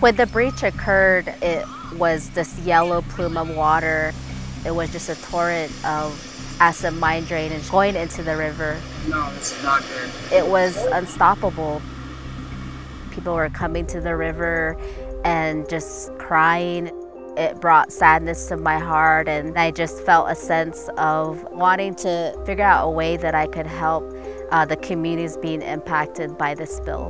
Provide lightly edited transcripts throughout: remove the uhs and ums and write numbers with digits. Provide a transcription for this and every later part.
When the breach occurred, it was this yellow plume of water. It was just a torrent of acid mine drainage going into the river. No, this is not good. It was unstoppable. People were coming to the river and just crying. It brought sadness to my heart, and I just felt a sense of wanting to figure out a way that I could help the communities being impacted by this spill.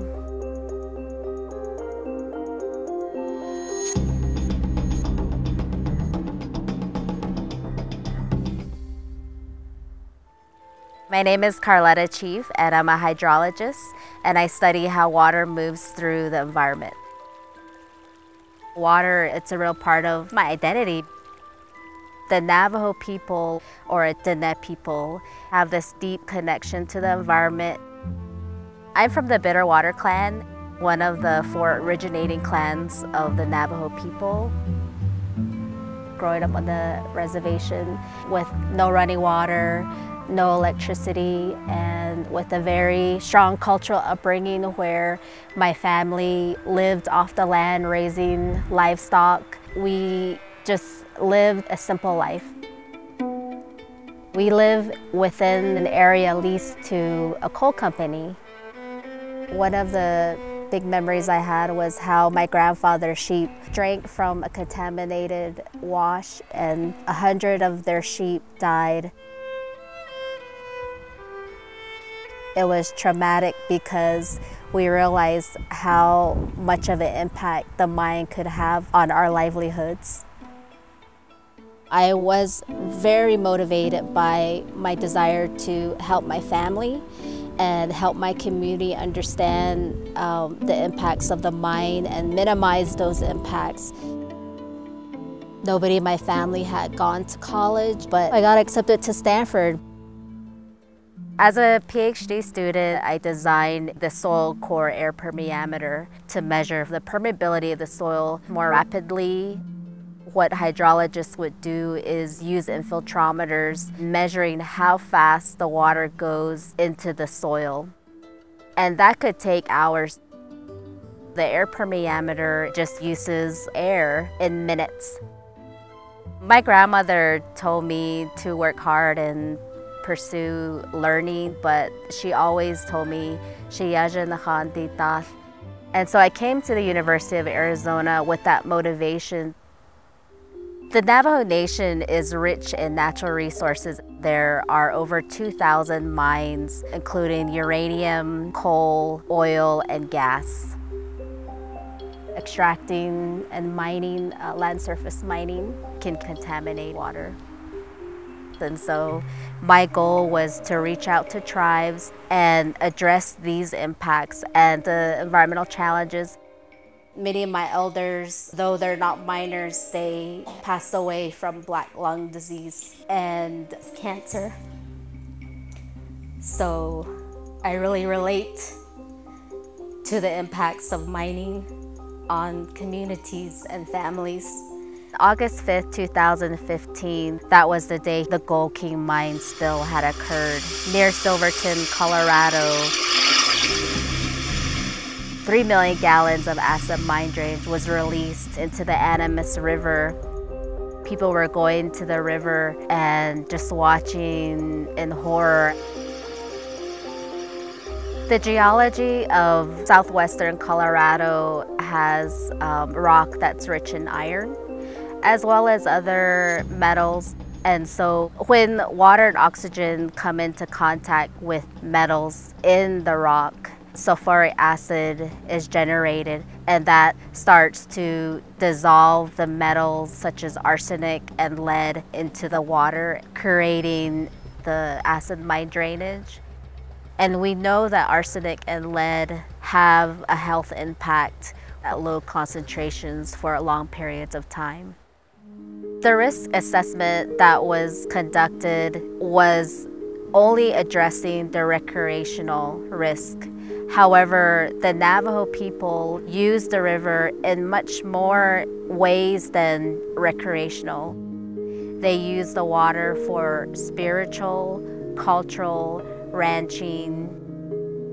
My name is Karletta Chief, and I'm a hydrologist, and I study how water moves through the environment. Water, it's a real part of my identity. The Navajo people, or Janene people, have this deep connection to the environment. I'm from the Bitterwater clan, one of the 4 originating clans of the Navajo people. Growing up on the reservation with no running water, no electricity, and with a very strong cultural upbringing where my family lived off the land raising livestock. We just lived a simple life. We live within an area leased to a coal company. One of the big memories I had was how my grandfather's sheep drank from a contaminated wash, and 100 of their sheep died. It was traumatic because we realized how much of an impact the mine could have on our livelihoods. I was very motivated by my desire to help my family and help my community understand the impacts of the mine and minimize those impacts. Nobody in my family had gone to college, but I got accepted to Stanford. As a PhD student, I designed the soil core air permeameter to measure the permeability of the soil more rapidly. What hydrologists would do is use infiltrometers measuring how fast the water goes into the soil. And that could take hours. The air permeameter just uses air in minutes. My grandmother told me to work hard and pursue learning, but she always told me, and so I came to the University of Arizona with that motivation. The Navajo Nation is rich in natural resources. There are over 2,000 mines, including uranium, coal, oil, and gas. Extracting and mining, land surface mining, can contaminate water. And so my goal was to reach out to tribes and address these impacts and the environmental challenges. Many of my elders, though they're not miners, they passed away from black lung disease and cancer. So I really relate to the impacts of mining on communities and families. August 5th, 2015, that was the day the Gold King mine spill had occurred near Silverton, Colorado. 3 million gallons of acid mine drainage was released into the Animas River. People were going to the river and just watching in horror. The geology of southwestern Colorado has rock that's rich in iron, as well as other metals. And so when water and oxygen come into contact with metals in the rock, sulfuric acid is generated, and that starts to dissolve the metals such as arsenic and lead into the water, creating the acid mine drainage. And we know that arsenic and lead have a health impact at low concentrations for long periods of time. The risk assessment that was conducted was only addressing the recreational risk. However, the Navajo people use the river in much more ways than recreational. They use the water for spiritual, cultural, ranching.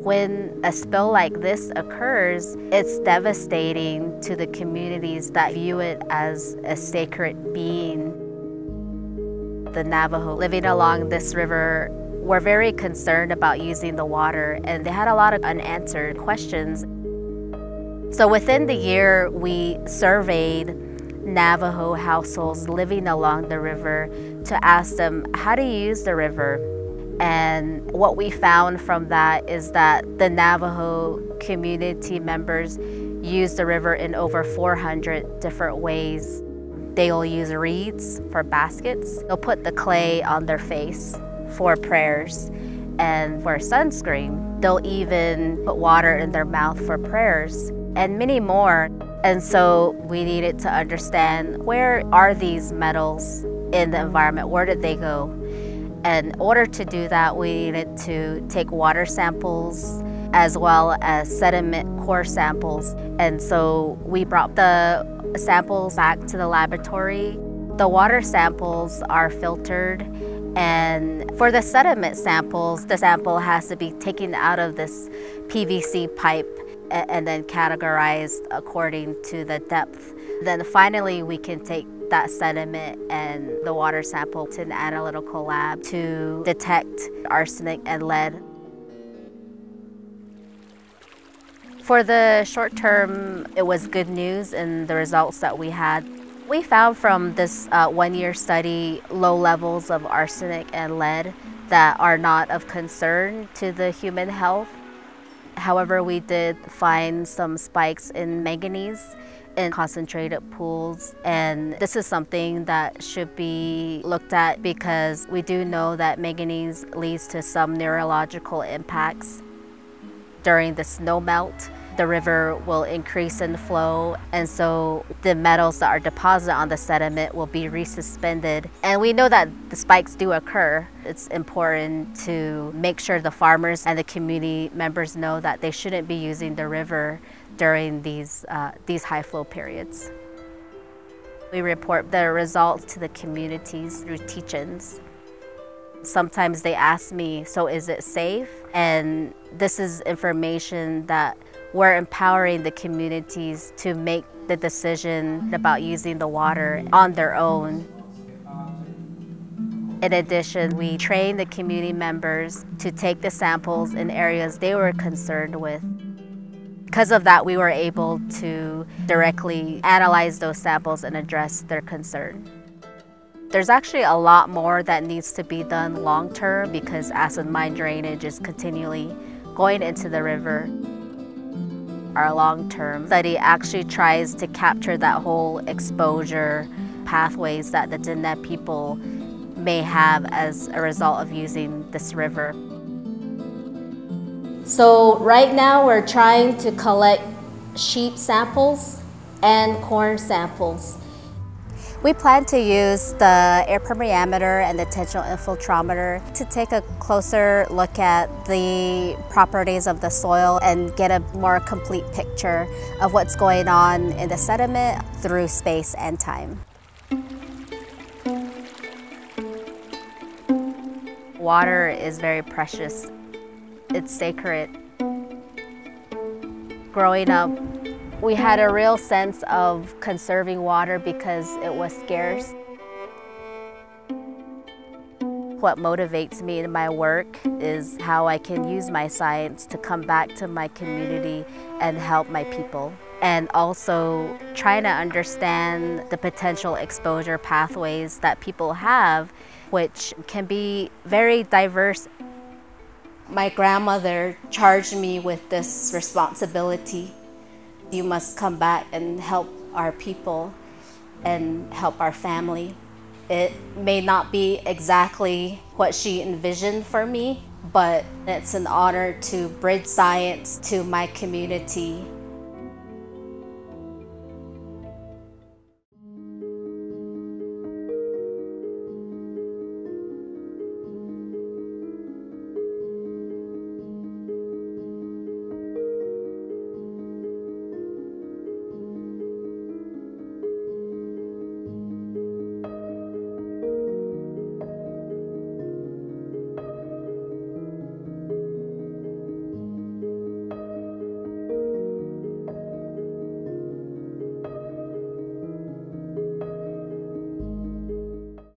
When a spill like this occurs, it's devastating to the communities that view it as a sacred being. The Navajo living along this river were very concerned about using the water, and they had a lot of unanswered questions. So within the year, we surveyed Navajo households living along the river to ask them, how do you use the river? And what we found from that is that the Navajo community members use the river in over 400 different ways. They'll use reeds for baskets. They'll put the clay on their face for prayers and for sunscreen. They'll even put water in their mouth for prayers and many more. And so we needed to understand, where are these metals in the environment? Where did they go? And in order to do that, we needed to take water samples as well as sediment core samples. And so we brought the samples back to the laboratory. The water samples are filtered, and for the sediment samples, the sample has to be taken out of this PVC pipe and then categorized according to the depth. Then finally, we can take that sediment and the water sample to an analytical lab to detect arsenic and lead. For the short term, it was good news in the results that we had. We found from this one-year study low levels of arsenic and lead that are not of concern to the human health. However, we did find some spikes in manganese in concentrated pools, and this is something that should be looked at because we do know that manganese leads to some neurological impacts. During the snow melt, the river will increase in flow, and so the metals that are deposited on the sediment will be resuspended. And we know that the spikes do occur. It's important to make sure the farmers and the community members know that they shouldn't be using the river during these high flow periods. We report the results to the communities through teach-ins. Sometimes they ask me, so is it safe? And this is information that we're empowering the communities to make the decision about using the water on their own. In addition, we train the community members to take the samples in areas they were concerned with. Because of that, we were able to directly analyze those samples and address their concern. There's actually a lot more that needs to be done long term because acid mine drainage is continually going into the river. Our long-term study actually tries to capture that whole exposure pathways that the Janene people may have as a result of using this river. So right now we're trying to collect sheep samples and corn samples. We plan to use the air permeameter and the tensional infiltrometer to take a closer look at the properties of the soil and get a more complete picture of what's going on in the sediment through space and time. Water is very precious. It's sacred. Growing up, we had a real sense of conserving water because it was scarce. What motivates me in my work is how I can use my science to come back to my community and help my people. And also trying to understand the potential exposure pathways that people have, which can be very diverse. My grandmother charged me with this responsibility. You must come back and help our people and help our family. It may not be exactly what she envisioned for me, but it's an honor to bridge science to my community.